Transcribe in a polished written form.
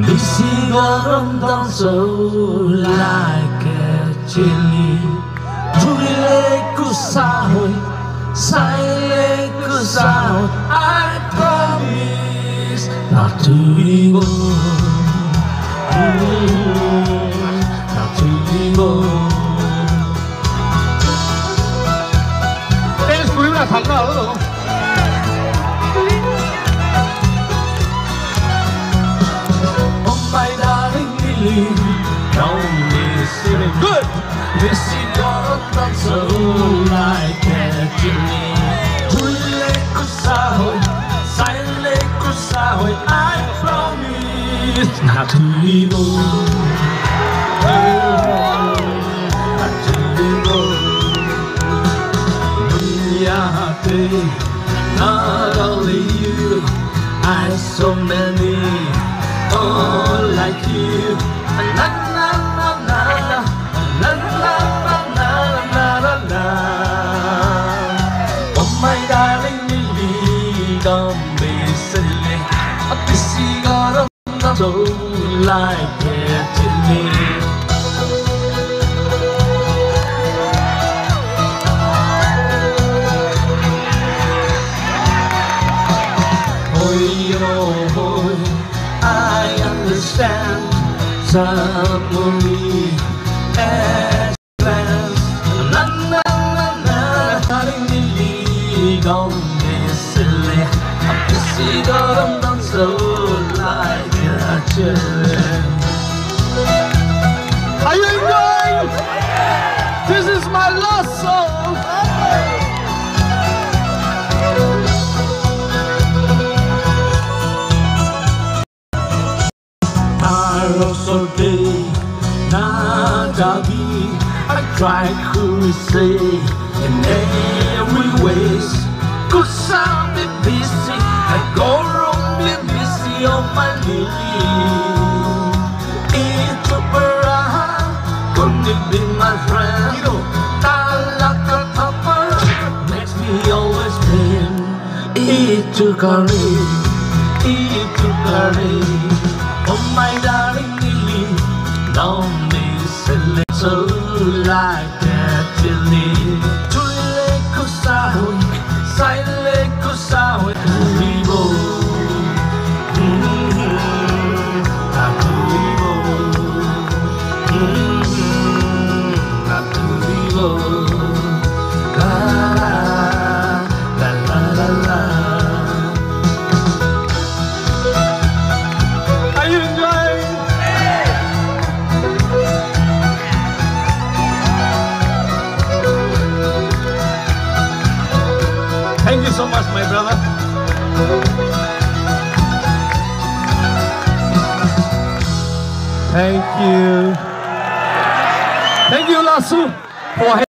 미시거럼 danzo like a chili Turile kusahoy, saile kusahoy I promise not to be not to be 댄스 부르면 달라. My darling Lily, don't miss it. Good. Missigorum danzo like a chili. Turile kusahoy, saile kusahoy I promise not to be not to be not only you, I so many. Oh, like you, la la la la, la la la la la la. Oh my darling Lily, don't be silly. This is gonna not so like it to me. Oh, I understand suddenly as plans. Na na na na, darling Lily, don't be silly. This is gonna dance so like a cherry. Are you enjoying? This is my last song. So day, Nagabi, I try to say in every ways. Cause I'm busy, I go wrong, busy on my knee. It's a para, couldn't it be my friend? Talaka tapa, makes me always pain. It took a rain, it took a rain. Oh my darling Lily, don't be silly. So like a chili. Turile kusahoy, saile kusahoy. Tulibo, natulibo, natulibo. La la la la la. Thank you so much, my brother. Thank you. Thank you, Lasu, for